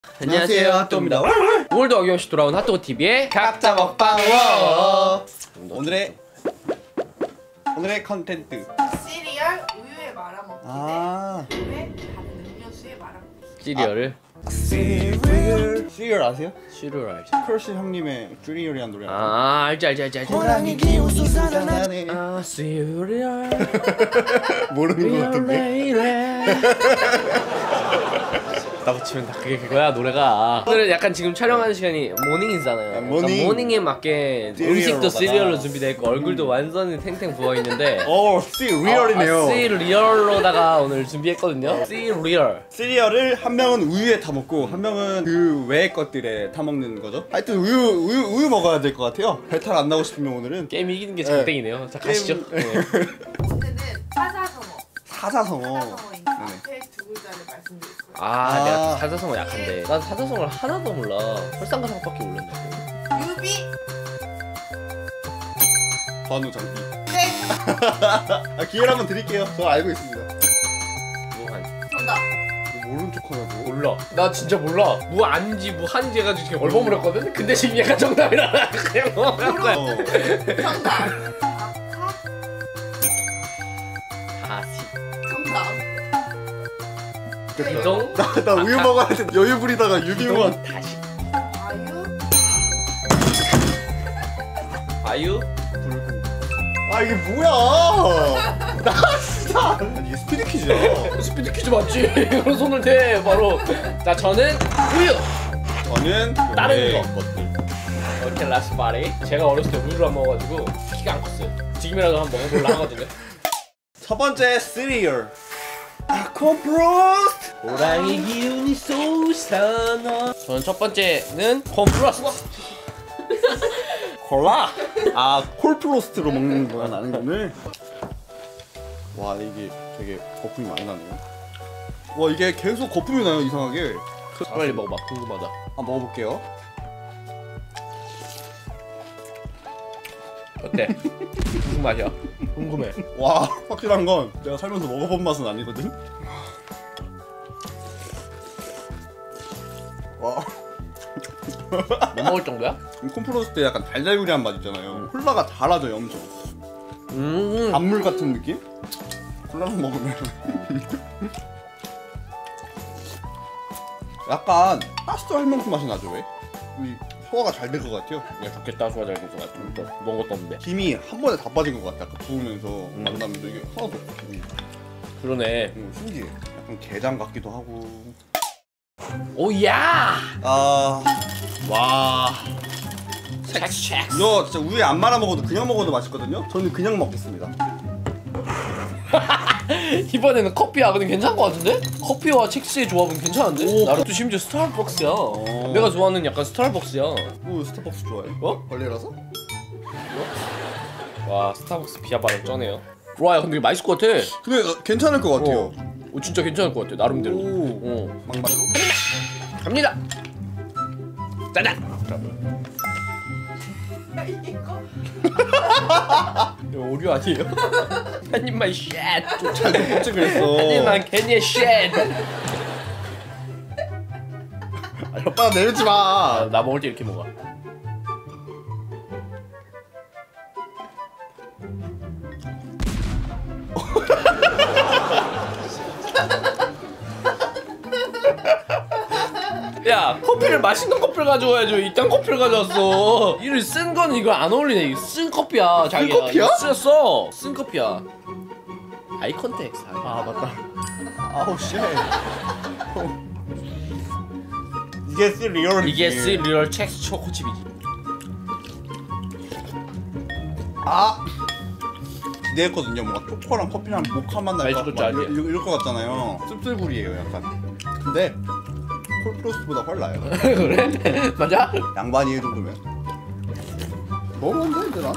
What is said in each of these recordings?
안녕하세요, 핫도그입니다. 오늘도 어김없이 돌아온 핫도그TV의 각자 먹방 워. 오늘의 컨텐트 시리얼 우유에 말아먹기 대 우유에 다른 음료수에 말아먹기. 시리얼을 시리얼 아세요? 시리얼 알지? 크러쉬 형님의 시리얼이란 노래 알지 호랑이 기운수 살아나네. 시리얼 모르는 것 같은데? 나 붙이면 다 그거야 노래가. 오늘은 약간 지금 촬영하는 시간이 모닝이잖아요. 모닝. 그러니까 모닝에 맞게 음식도 시리얼로 준비되어 있고 얼굴도 완전히 탱탱 부어있는데 시리얼이네요. 시리얼로다가 오늘 준비했거든요. 시리얼. 시리얼을 한 명은 우유에 타먹고 한 명은 그 외의 것들에 타먹는 거죠. 하여튼 우유 먹어야 될 것 같아요. 배탈 안 나고 싶으면 오늘은 게임 이기는 게 장땡이네요. 자 가시죠. 오늘은 사자성어. 사자성어. 사자성어인가 앞에 두 글자를 말씀드릴 거예요. 내가 사자성어 약한데 난 사자성어를 하나도 몰라. 설상가상밖에 몰랐네. 유비 관우장비. 땡. 기회를 한번 드릴게요. 저 알고 있습니다. 무한. 정답. 모르는 척하냐고. 몰라. 나 진짜 몰라. 무안지 무한지 해가지고 지금 얼버무렸거든? 근데 지금 약간 정답이라 그냥 넘어갈 거야. 정답. 다시. 정답. 이동. 나 우유 먹어야 돼. 여유 부리다가 유비원. 다시. 아유. 아유. 불고. 아 이게 뭐야? 나 진짜. 이게 스피드 퀴즈야. 스피드 퀴즈 맞지? 그런 손을 대 바로. 자 저는 우유. 저는 다른 것들. 이렇게 라스파리. 제가 어렸을 때 우유를 안 먹어가지고 키가 안 컸어요. 지금이라도 한번 먹어볼라 하거든요. 첫 번째 시리얼. 콤프로스트. 호랑이 기운이 솟아나. 저는 첫 번째는 콤프로스트. 콜라. 콜프로스트로 먹는 거야 나는 오늘. 와 이게 되게 거품이 많이 나네요. 와 이게 계속 거품이 나요 이상하게. 빨리 먹어봐. 궁금하다. 먹어볼게요. 어때? 무슨 맛이야? 궁금해. 와 확실한 건 내가 살면서 먹어본 맛은 아니거든. 와. 못 먹을 정도야? 콤프로스트 약간 달달구리한 맛 있잖아요. 콜라가 달아져요 엄청. 단물 같은 느낌? 콜라만 먹으면 약간 파스타 할명수 맛이 나죠 왜? 이 소화가 잘 될 것 같아요. 야 좋겠다. 소화 잘 될것 같아. 먹은 것도 없는데. 김이 한 번에 다 빠진 것 같아. 아까 부으면서 만나면서 이게 하나도 없어. 김이. 그러네. 신기해. 약간 게장 같기도 하고. 오야! 와. 첵첵. 이거 진짜 우유에 안 말아 먹어도 그냥 먹어도 맛있거든요. 저는 그냥 먹겠습니다. 이번에는 커피야. 근데 괜찮은 것 같은데? 커피와 첵스의 조합은 괜찮은데? 나루토 심지어 스타벅스야. 내가 좋아하는 약간 스타벅스야. 스타벅스 좋아해? 어? 원래라서? 와 스타벅스 비하바람 쩌네요. 와 근데 이게 맛있을 것 같아. 근데 괜찮을 것 같아요. 진짜 괜찮을 것 같아 나름대로. 막말로. 갑니다. 짜잔. 이거 이거 오류 아니에요? 한 입만 쉣. 잘 먹지 그랬어. 한 입만 괜히 쉣. 오빠 내리지 마. 나 먹을 때 이렇게 먹어. 야 커피를 맛있는 커피를 가져와야죠. 이딴 커피를 가져왔어. 이를 쓴 건 이거 안 어울리네. 이거 쓴 커피야. 자기야. 커피야? 쓰였어. 쓴 커피야. 아이 컨택. 맞다. 아우 쉣. 이게 시리얼. 이게 시리얼 첵스 초코칩이지. 기대했거든요. 뭔가 초코랑 커피랑 모카 맛 날까 알지, 알지. 이럴 것 같잖아요. 씁쓸구리예요 약간. 근데 콜프로스트보다 훨 나요. 그래? 맞아? 양반이 이 정도면. 먹으면 돼 나.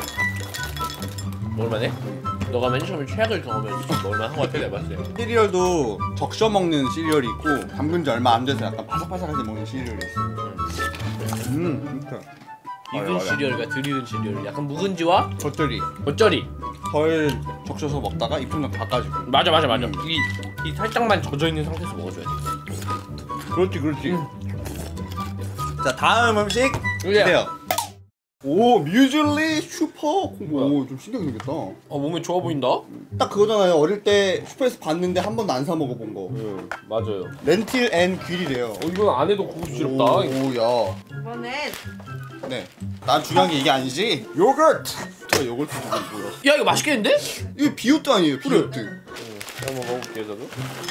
먹을만해? 너가 맨 처음에 최악을 경험했을 때 먹을만한 것 같아 내가 봤을 때. 시리얼도 적셔 먹는 시리얼이 있고 담근 지 얼마 안 돼서 약간 바삭바삭하게 먹는 시리얼이 있어. 진짜. 익은 시리얼과 덜 익은 시리얼. 약간 묵은지와 겉절이 겉절이. 덜 적셔서 먹다가 입좀 닦아주고. 맞아. 이 살짝만 젖어 있는 상태에서 먹어줘야 돼. 그렇지 그렇지. 자 다음 음식 이게 주세요. 오 뮤즐리 슈퍼 콩고. 오좀 신기하게 생겼다. 몸에 좋아 보인다. 딱 그거잖아요. 어릴 때 슈퍼에서 봤는데 한 번도 안 사 먹어본 거. 맞아요. 렌틸 앤 귀리래요. 이건 안 해도 고급스럽다. 오야. 이번엔 네. 난 중요한 게 이게 아니지. 요거트. 저 요거트 좀 뭐야? 야 이거 맛있겠는데? 이게 비오트 아니에요? 비오트. 한번 먹어볼게요 저도.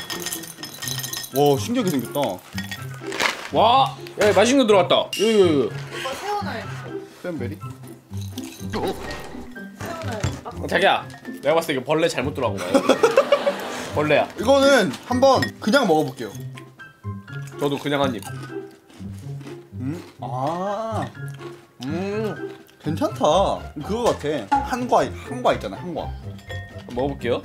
와 신기하게 생겼다. 와, 야 이거 맛있는 거 들어갔다. 이거. 오빠 세워놔야지. 크랜베리? 세워놔야지. 자기야, 내가 봤을 때 이거 벌레 잘못 들어간 거야. 벌레야. 이거는 한번 그냥 먹어볼게요. 저도 그냥 한 입. 아 괜찮다. 그거 같아. 한과 있잖아 한과. 한번 먹어볼게요.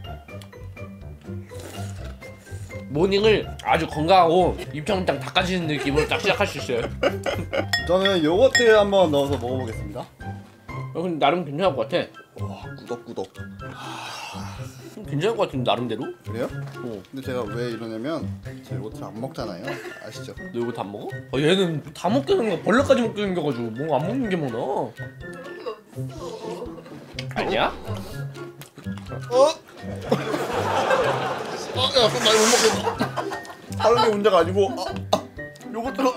모닝을 아주 건강하고 입천장 닦아지는 느낌으로 딱 시작할 수 있어요. 저는 요거트 한번 넣어서 먹어보겠습니다. 근데 나름 괜찮을 것 같아. 와 꾸덕꾸덕. 괜찮을 것 같은데 나름대로? 그래요? 근데 제가 왜 이러냐면 제가 요거트를 안 먹잖아요. 아시죠? 너 이거 다 먹어? 얘는 다 먹게 생겨. 벌레까지 먹게 생겨가지고 뭐 안 먹는 게 많아. 아니야? 야 그럼 나 이거 못 먹겠다. 다른 게 문제가 아니고 요거트로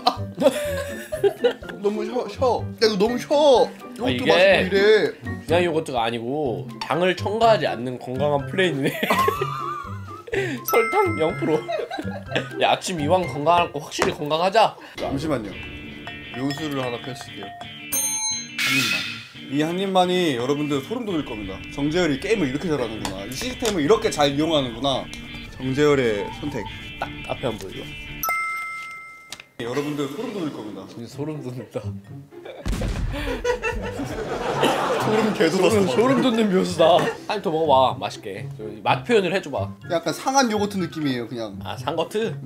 너무 쉬어. 야 이거 너무 쉬어. 요거트 이게- 맛있고 이래. 그냥 요거트가 아니고 당을 첨가하지 않는 건강한 플레인이네. 설탕 0%. 야 아침 이왕 건강할 거 확실히 건강하자. 잠시만요. 묘수를 하나 펼칠게요. 한 입만. 이 한 입만이 여러분들 소름 돋을 겁니다. 정재열이 게임을 이렇게 잘하는구나. 이 시스템을 이렇게 잘 이용하는구나. 정재열의 선택. 딱 앞에 안 보여. 여러분들 소름 돋을 겁니다. 진짜 소름 돋는다. 소름 개돋았어. 소름 돋는 묘수다. 한 입 더 먹어봐. 맛있게. 맛 표현을 해줘봐. 약간 상한 요거트 느낌이에요, 그냥. 아 상거트?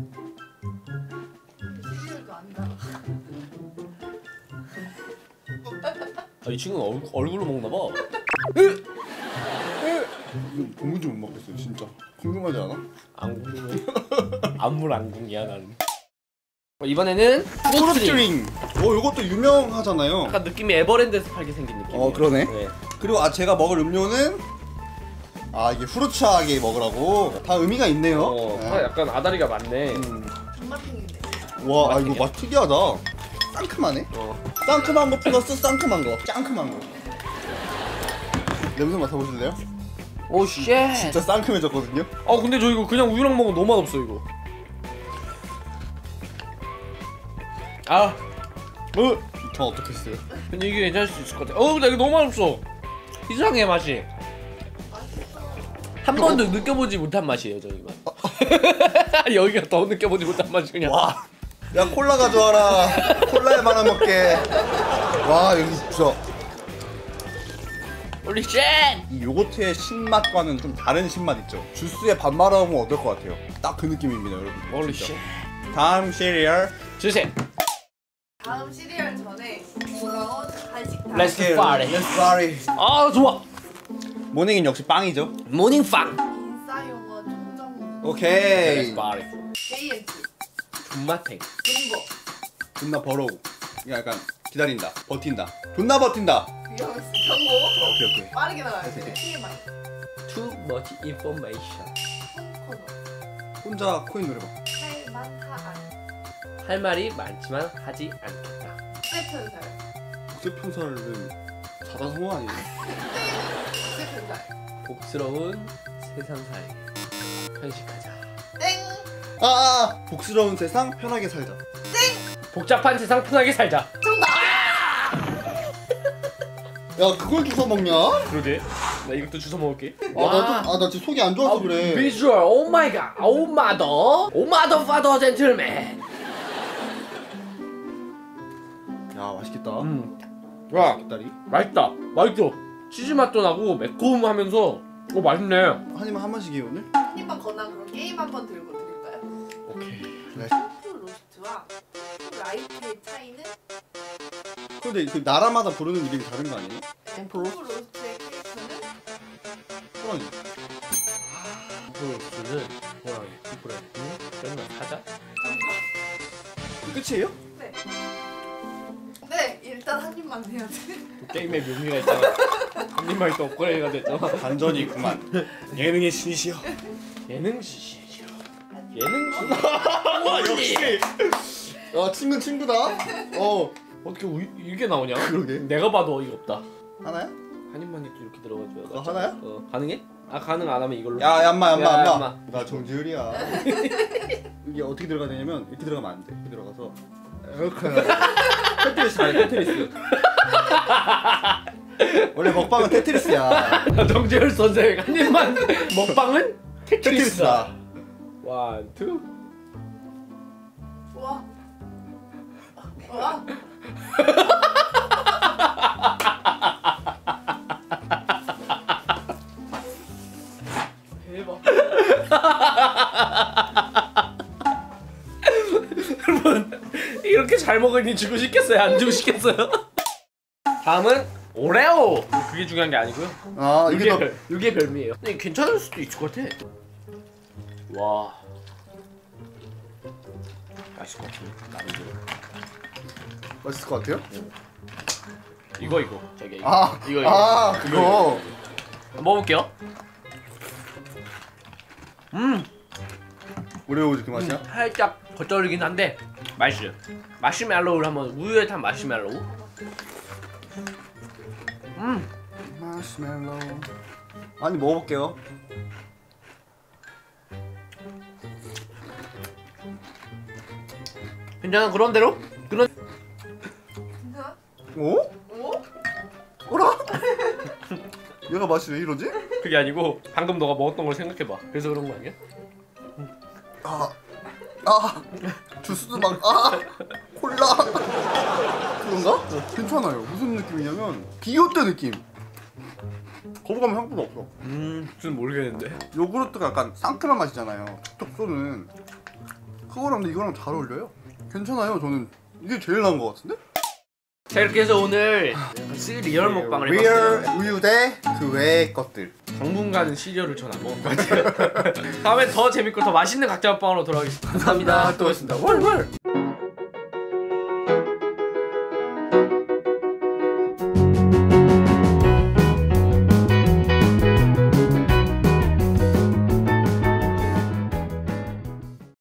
시리얼도 안 나가. 이 친구는 얼굴로 먹나봐. 도무지 못 먹겠어요, 진짜. 궁금하지 않아? 안 궁금해. 안물안궁이야 나는. 이번에는 프루트링. 프루트링. 요것도 유명하잖아요. 약간 느낌이 에버랜드에서 팔게 생긴 느낌. 그러네. 네. 그리고 제가 먹을 음료는 이게 후르츠하게 먹으라고. 다 의미가 있네요. 네. 약간 아다리가 많네. 존맛탱인데. 와, 이거 맛 특이하다. 상큼하네. 상큼한 거 플러스 상큼한 거. 짱큼한 거. 냄새 맡아보실래요? 오 쉣. 진짜 상큼해졌거든요. 근데 저 이거 그냥 우유랑 먹으면 너무 맛없어 이거. 전 어떻게 했어요? 근데 이게 괜찮을 수 있을 것 같아. 근데 이거 너무 맛없어. 이상해 맛이. 한 번도 느껴보지 못한 맛이에요 저희 맛. 여기가 더 느껴보지 못한 맛이 그냥. 와, 야 콜라 가져와라. 콜라에 말아 먹게. 와, 여기 진짜 홀리 쉣. 이 요거트의 신맛과는 좀 다른 신맛 있죠. 주스에 밥 말아 먹으면 어떨 것 같아요? 딱 그 느낌입니다, 여러분. 홀리 진짜. 쉣. 다음 시리얼. 주세요. 다음 시리얼 전에 돌아온 간식 다. Let's party. Let's party. 좋아. 모닝은 역시 빵이죠. 모닝빵. 인싸 용어 종점. 오케이. Let's party. JNT. 존맛탱. 중고. 존나 버러우. 이게 약간 기다린다, 버틴다. 존나 버틴다. 유형스 경고. 오케이. 빠르게 나가야 돼. TMI. Too much information. 코너. 혼자 코인 노래방. 할만하안. 할 말이 많지만 하지 않겠다. 국제편살. 국제편살은 사자성어 아니에요? 국제편살. 복스러운 세상살. 편식하자. 땡. 복스러운 세상 편하게 살자. 복잡한 세상 편하게 살자. 정답. 야, 그걸 주워 먹냐? 그러게. 나 이것도 주워 먹을게. 나 지금 속이 안 좋아서 그래. 비주얼 오 마이 갓. 오 마더. 오 마더 파더 젠틀맨. 야, 맛있겠다. 와, 다리. 맛있다. 맛있어. 치즈 맛도 나고 매콤하면서 맛있네. 한 입만 한 번씩이에요 오늘? 한 입만 거나 그럼 게임 한번 들고 드릴까요? 오케이. 네. 푸 로스트와 푸 라이트의 차이는? 근데 그 나라마다 부르는 이름이 다른 거 아니에요? 푸 로스트의 캐릭터는? 호랑이. 프로스는 호랑이, 프레스, 맨날 사자. 정답. 끝이에요? 네. 네, 일단 한 입만 해야 돼. 게임의 묘미가 있잖아. 한 입만 또 업그레이드가 됐잖아. 반전이 있구만. 예능의 신이시여. 예능시시죠. 예능시. 와 역시. 야 친구는 친구다. 어떻게 이게 나오냐? 그러게. 내가 봐도 어이가 없다. 하나야? 한 입만 또 이렇게 들어가줘야 돼. 하나야? 가능해? 가능 안 하면 이걸로. 야 얌마. 얌마. 나 정지율이야. 이게 어떻게 들어가야 되냐면 이렇게 들어가면 안 돼. 이렇게 들어가서 이렇게. 테트리스 아니 테트리스. 원래 먹방은 테트리스야. 정재열 선생 한 입만. 먹방은 테트리스다. 원, 투. 와. 와. 대박. 여러분 이렇게 잘 먹으니 주고 싶겠어요? 안 주고 싶겠어요? 다음은 오레오. 그게 중요한 게 아니고요. 아 이게 더 이게 별미예요. 근데 괜찮을 수도 있을 것 같아. 와. 맛있을 것 같은데. 나름대로. 맛있을 것 같아요? 이거 저기 이거. 아 이거. 그거. 먹어볼게요. 오레오즈 그 맛이야? 살짝 겉절이긴 한데 맛있어요. 마시멜로우를 한번 우유에 탄 마시멜로우. 마시멜로우. 아니 먹어볼게요. 괜찮아 그런대로? 그런. 괜찮아? 오? 오? 어라? 얘가 맛이 왜 이러지? 그게 아니고 방금 너가 먹었던 걸 생각해봐. 그래서 그런 거 아니야? 주스도 막 콜라 그런가? 괜찮아요. 무슨 느낌이냐면 비오트 느낌. 거부감 향보다 없어. 무슨 모르겠는데. 요구르트가 약간 상큼한 맛이잖아요. 툭툭 쏘는. 그거랑 근데 이거랑 잘 어울려요. 괜찮아요. 저는 이게 제일 나은 것 같은데? 자 이렇게 해서 오늘 리얼 먹방을 리얼 해봤어요. 우유 대 그 외의 것들. 당분간은 시리얼을 전 안 먹은 것 같아요. 다음에 더 재밌고 더 맛있는 각자 먹방으로 돌아오겠습니다. 감사합니다. 또 뵙겠습니다. 월.